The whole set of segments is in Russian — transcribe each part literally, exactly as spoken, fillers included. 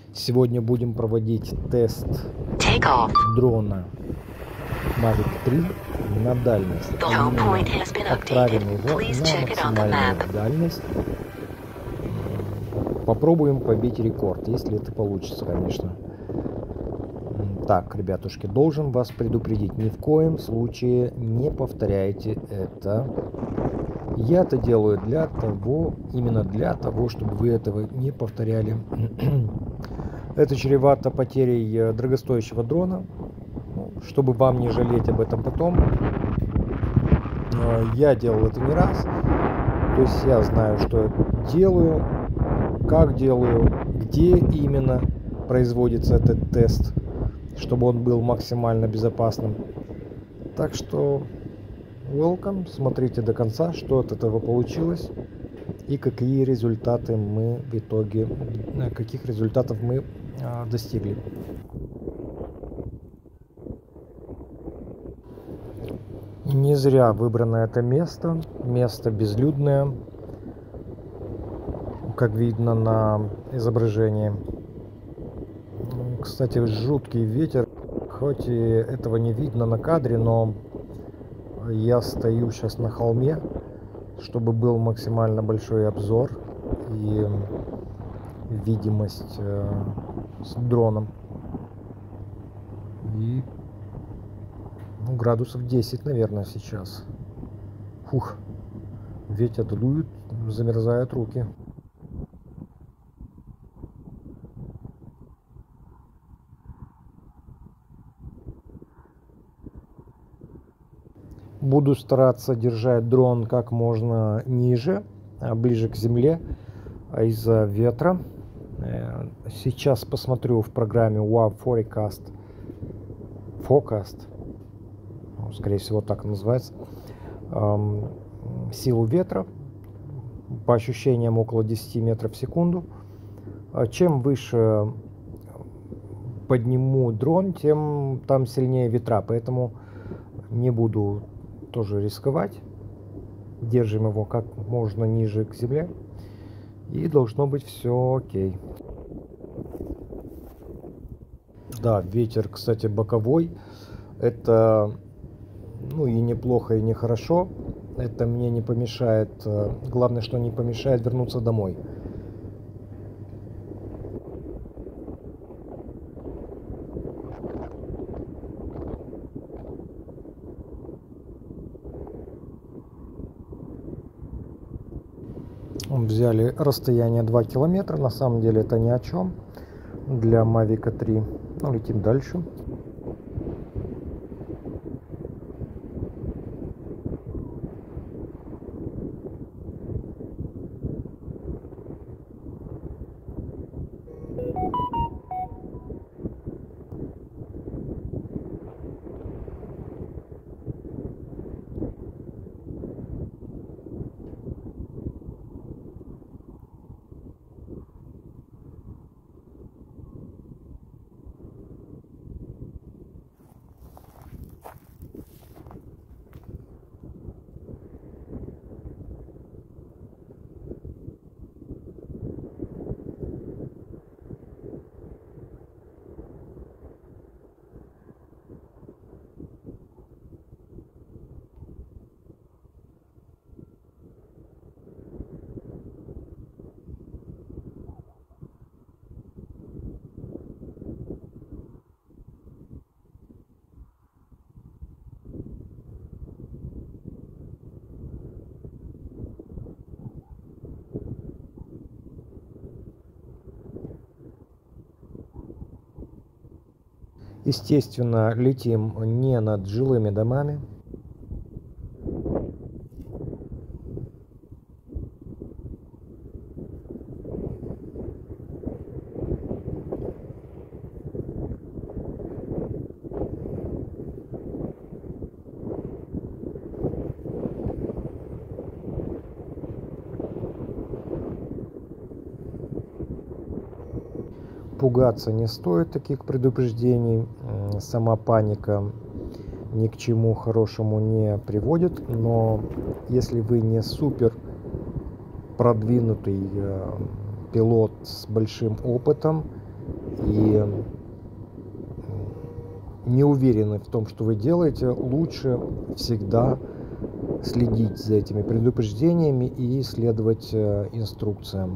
Сегодня будем проводить тест дрона Mavic три на дальность. Отправим его на максимальную дальность. Попробуем побить рекорд, если это получится, конечно. Так, ребятушки, должен вас предупредить, ни в коем случае не повторяйте это. Я это делаю для того, именно для того, чтобы вы этого не повторяли. Это чревато потерей дорогостоящего дрона. Чтобы вам не жалеть об этом потом. Я делал это не раз. То есть я знаю, что я делаю, как делаю, где именно производится этот тест, чтобы он был максимально безопасным. Так что welcome, смотрите до конца, что от этого получилось и какие результаты мы в итоге, каких результатов мы а, достигли. Не зря выбрано это место, место безлюдное, как видно на изображении. Кстати, жуткий ветер, хоть и этого не видно на кадре, но я стою сейчас на холме, чтобы был максимально большой обзор и видимость э, с дроном. И ну, градусов десять, наверное, сейчас. Фух, ветер дует, замерзают руки. Буду стараться держать дрон как можно ниже, ближе к земле из-за ветра. Сейчас посмотрю в программе Wow Forecast, Forecast, скорее всего так называется, силу ветра. По ощущениям около десяти метров в секунду. Чем выше подниму дрон, тем там сильнее ветра, поэтому не буду тоже рисковать. Держим его как можно ниже к земле, и должно быть все окей. Да, ветер, кстати, боковой. Это ну и неплохо, и нехорошо. Это мне не помешает. Главное, что не помешает вернуться домой. Взяли расстояние два километра. На самом деле это ни о чем для Mavic три. Ну, летим дальше. Естественно, летим не над жилыми домами. Пугаться не стоит таких предупреждений. Сама паника ни к чему хорошему не приводит. Но если вы не супер продвинутый пилот с большим опытом, и не уверены в том, что вы делаете, лучше всегда следить за этими предупреждениями и следовать инструкциям.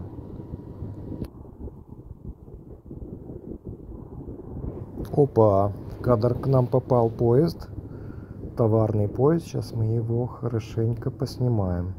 Опа, в кадр к нам попал поезд, товарный поезд. Сейчас мы его хорошенько поснимаем.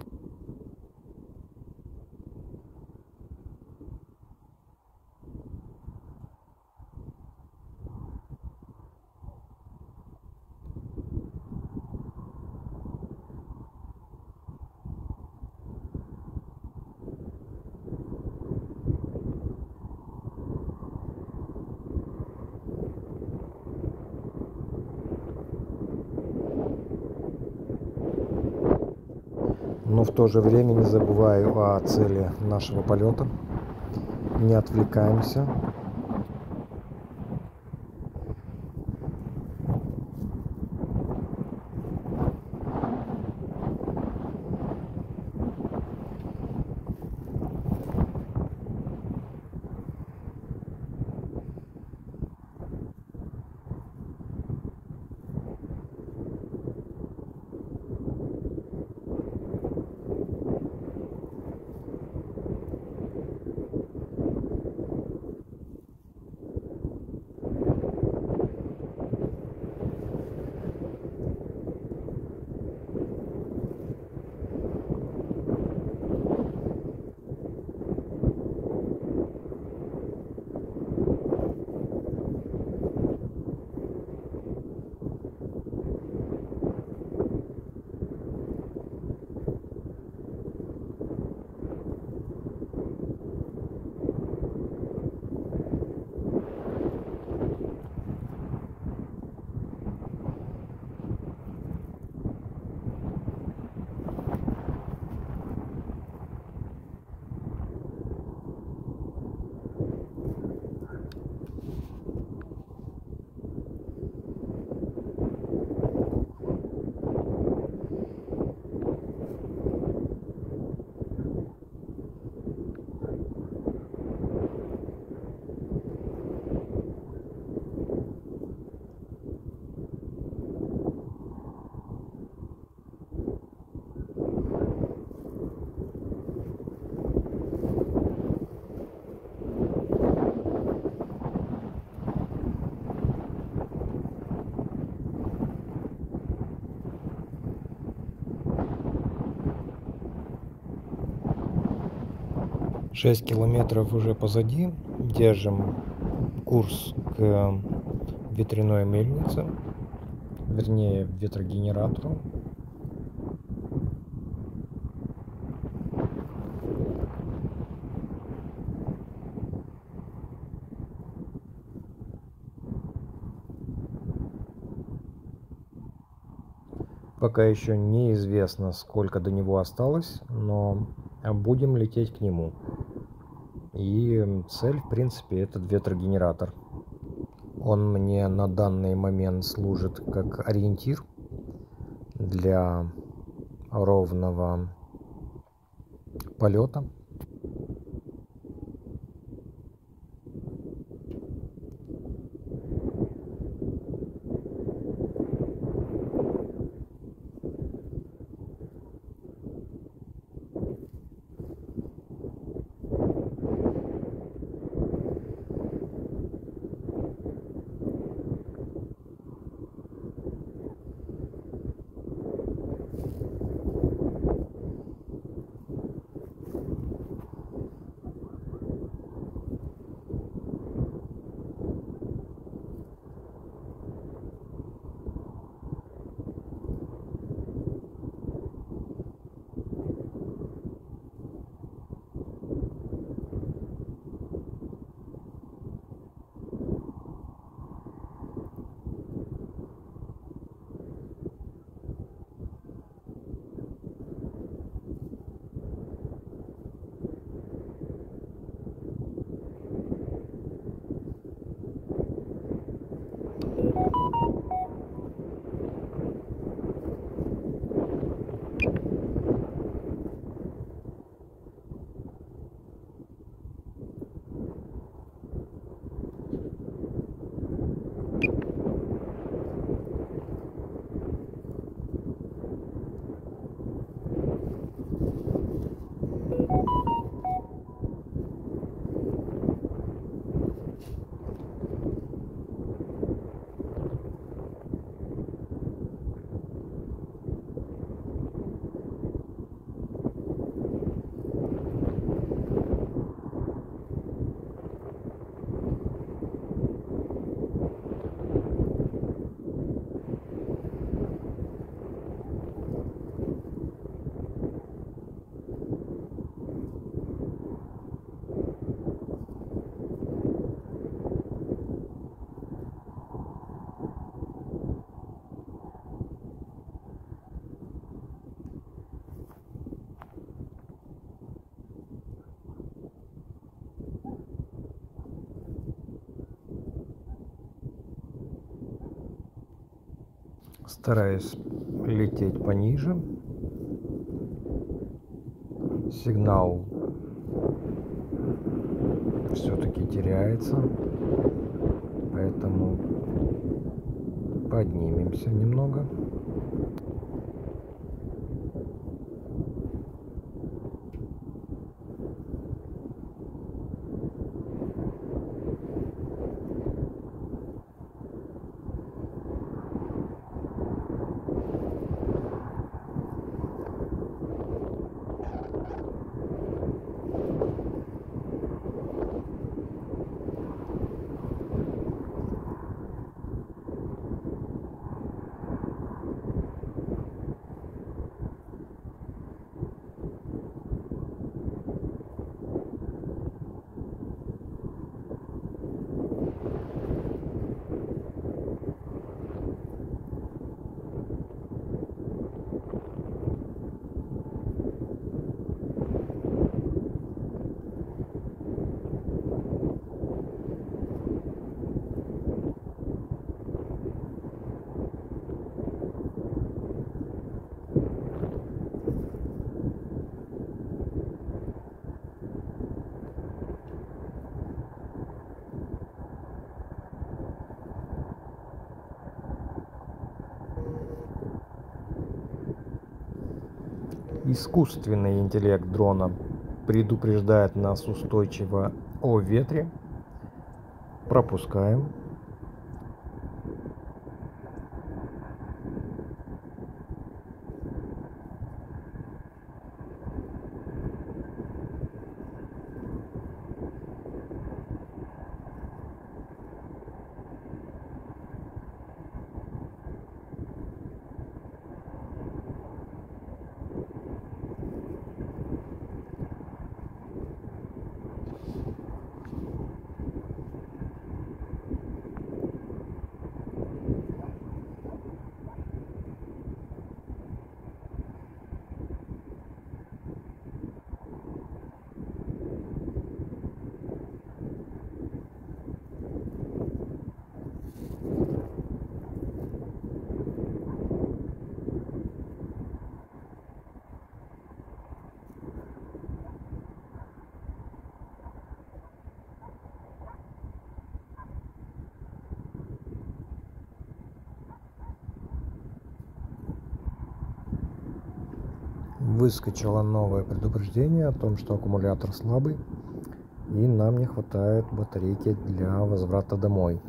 Но в то же время не забываю о цели нашего полета. Не отвлекаемся. шесть километров уже позади. Держим курс к ветряной мельнице, вернее ветрогенератору. Пока еще неизвестно, сколько до него осталось, но будем лететь к нему. И цель, в принципе, этот ветрогенератор. Он мне на данный момент служит как ориентир для ровного полета. Стараюсь лететь пониже. Сигнал все-таки теряется, поэтому поднимемся немного. Искусственный интеллект дрона предупреждает нас устойчиво о ветре. Пропускаем. Выскочило новое предупреждение о том, что аккумулятор слабый и нам не хватает батарейки для возврата домой.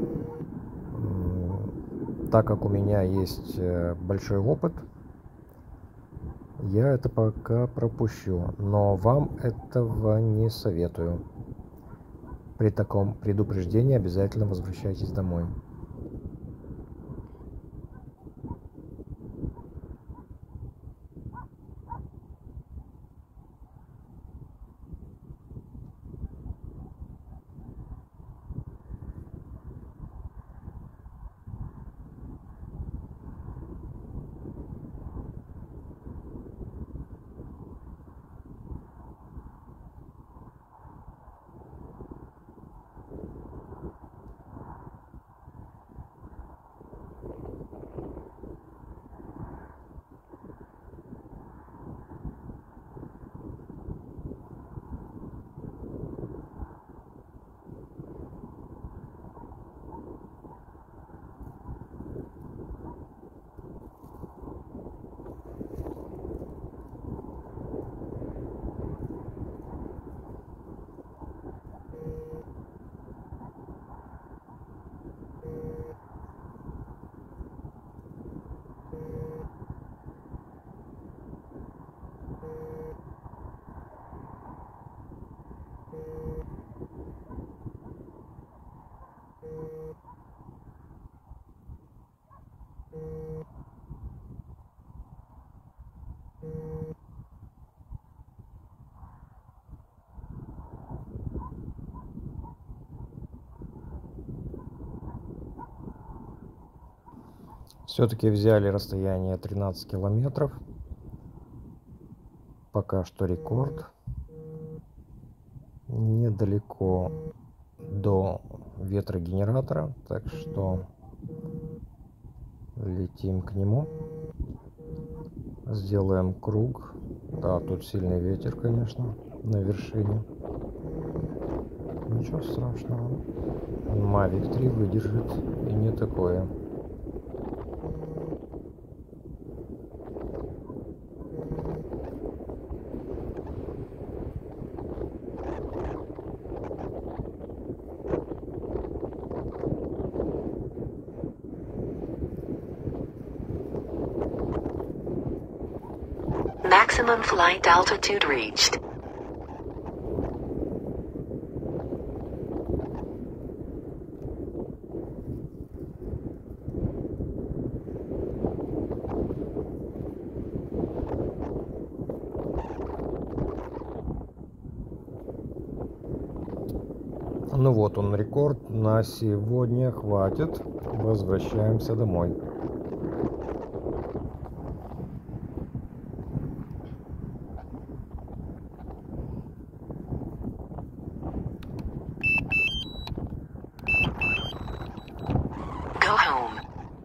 Так как у меня есть большой опыт, я это пока пропущу, но вам этого не советую. При таком предупреждении обязательно возвращайтесь домой. Все-таки взяли расстояние тринадцать километров. Пока что рекорд. Недалеко до ветрогенератора, так что Летим к нему. Сделаем круг. Да, тут сильный ветер, конечно, на вершине. Ничего страшного. Mavic три выдержит и не такое. Maximum flight altitude reached. Ну вот он, рекорд на сегодня, хватит. Возвращаемся домой. Go home.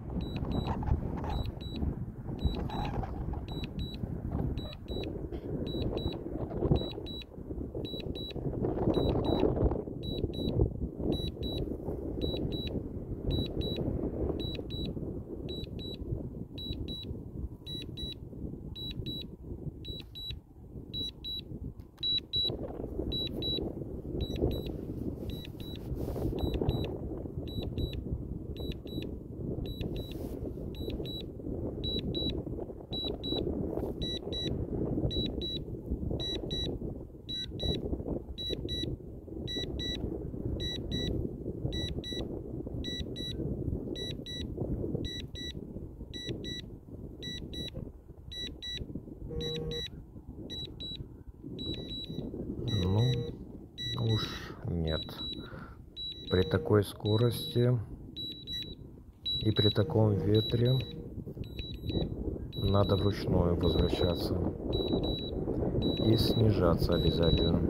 Ну, уж нет. При такой скорости и при таком ветре надо вручную возвращаться и снижаться обязательно.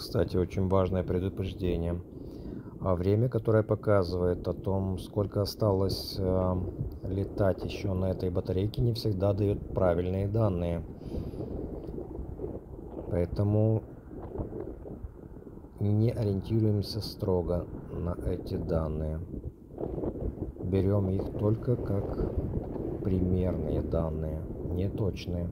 кстати, очень важное предупреждение. А время, которое показывает о том, сколько осталось э, летать еще на этой батарейке, не всегда дает правильные данные. Поэтому не ориентируемся строго на эти данные. Берем их только как примерные данные, не точные.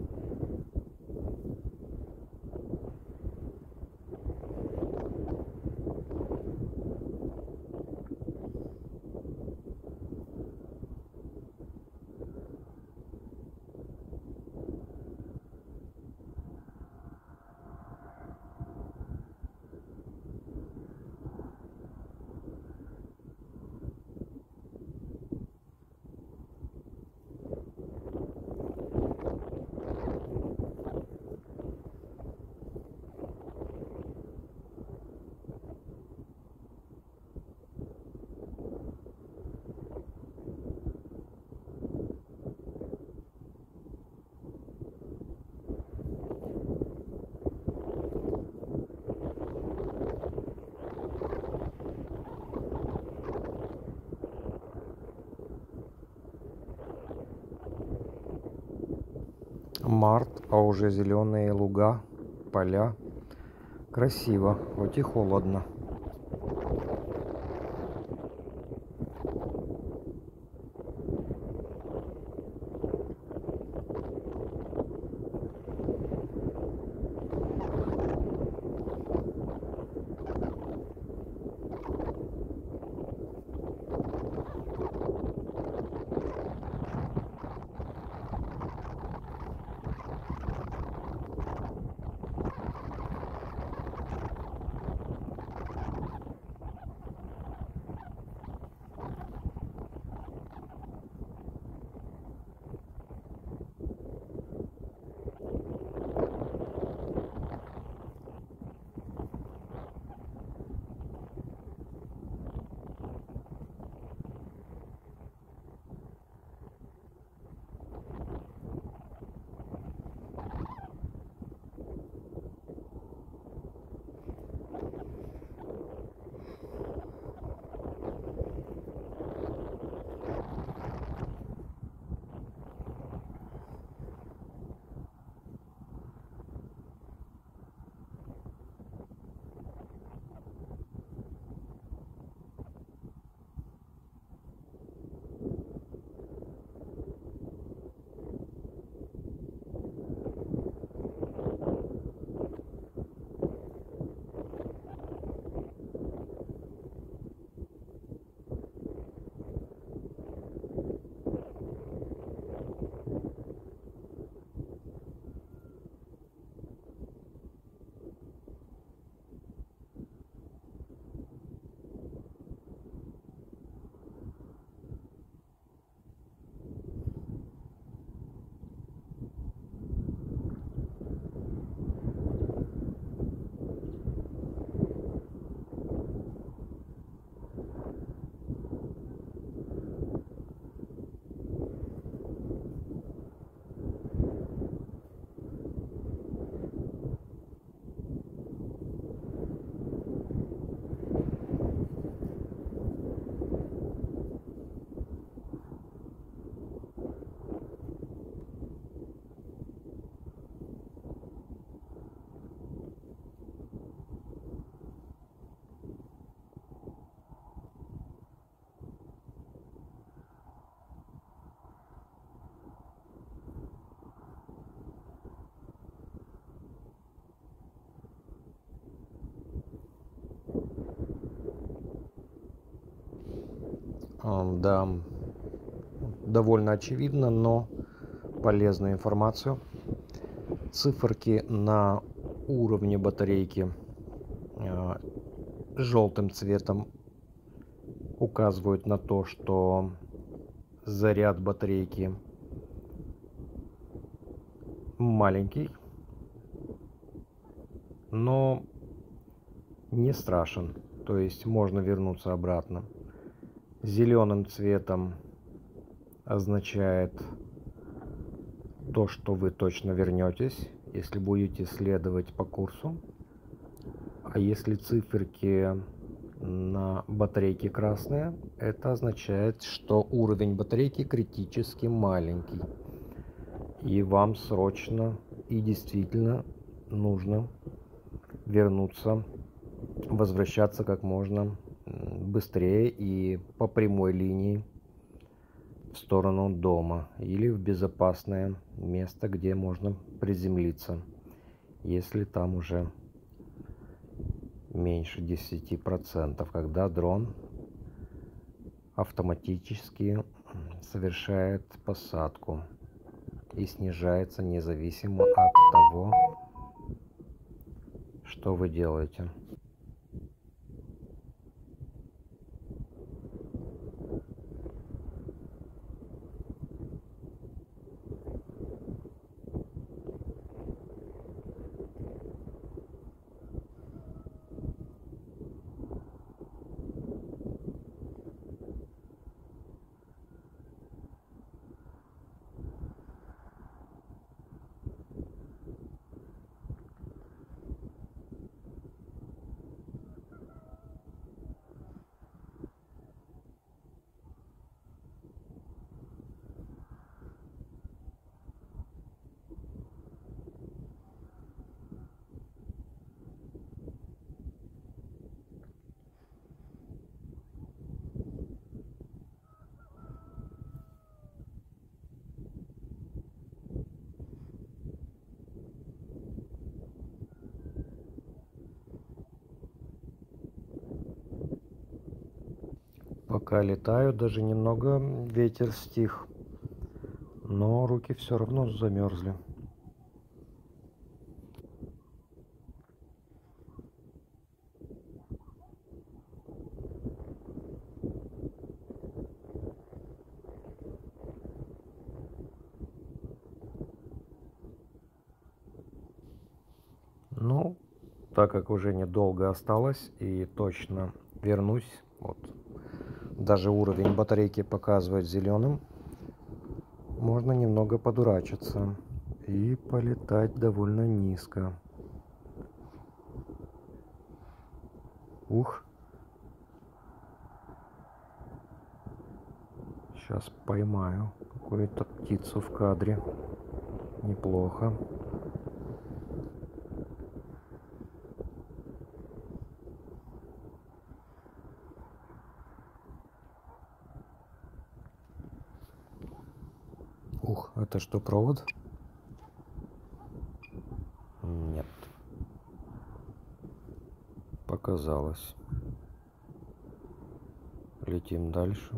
Март, а уже зеленые луга, поля. Красиво, хоть и холодно. Да, довольно очевидно, но полезную информацию. Циферки на уровне батарейки желтым цветом указывают на то, что заряд батарейки маленький, но не страшен, то есть можно вернуться обратно. Зеленым цветом означает то, что вы точно вернетесь, если будете следовать по курсу. А если циферки на батарейке красные, это означает, что уровень батарейки критически маленький. И вам срочно и действительно нужно вернуться, возвращаться как можно быстрее и по прямой линии в сторону дома или в безопасное место, где можно приземлиться, если там уже меньше десяти процентов, когда дрон автоматически совершает посадку и снижается независимо от того, что вы делаете. Пока летаю, даже немного ветер стих, но руки все равно замерзли. Ну, так как уже недолго осталось и точно вернусь, вот даже уровень батарейки показывает зеленым, можно немного подурачиться и полетать довольно низко. Ух! Сейчас поймаю какую-то птицу в кадре. Неплохо. Ух, это что, провод? Нет. Показалось. Летим дальше.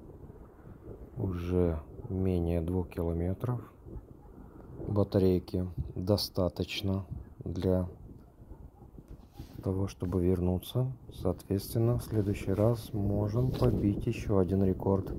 Уже менее двух километров. Батарейки достаточно для того, чтобы вернуться. Соответственно, в следующий раз можем побить еще один рекорд.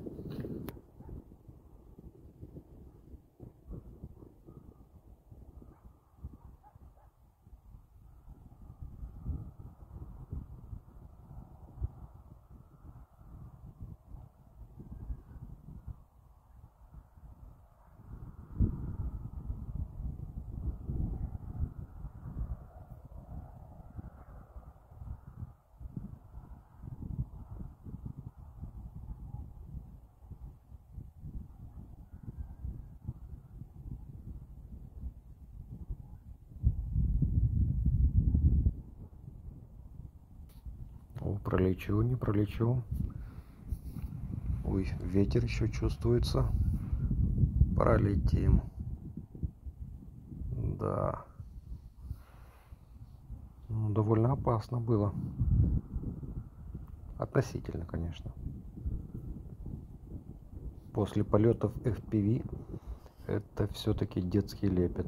Пролечу, не пролечу. Ой, ветер еще чувствуется. Пролетим. Да. Ну, довольно опасно было. Относительно, конечно. После полетов эф пи ви это все-таки детский лепет.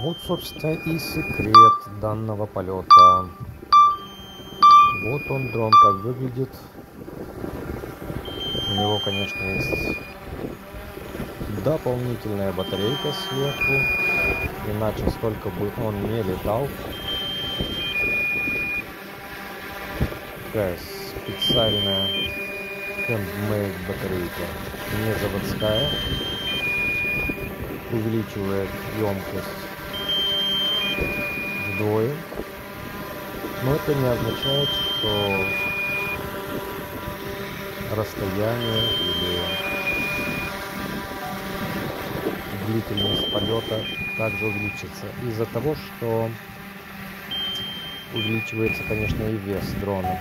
вот, собственно, и секрет данного полета. Вот он, дрон, как выглядит. У него, конечно, есть дополнительная батарейка сверху, иначе столько бы он не летал. Такая специальная handmade батарейка, не заводская, увеличивает емкость вдвое, но это не означает, что расстояние или длительность полета также увеличится, из-за того, что увеличивается, конечно, и вес дрона.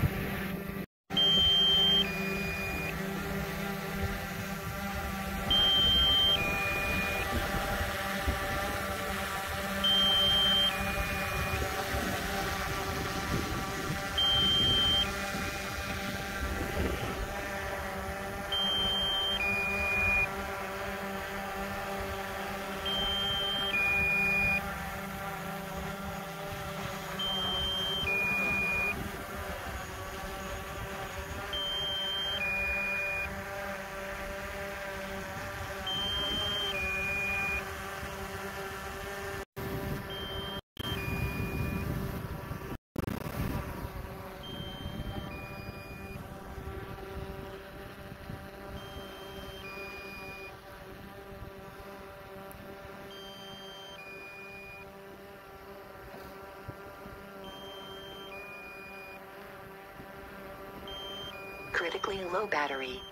Critically low battery.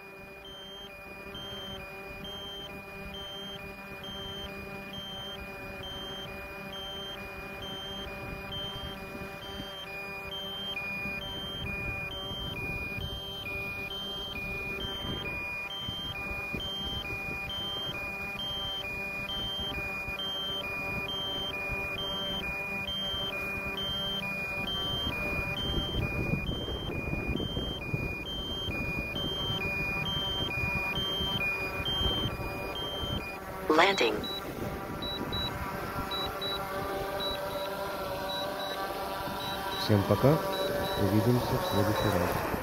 Landing. Всем пока, увидимся в следующий раз.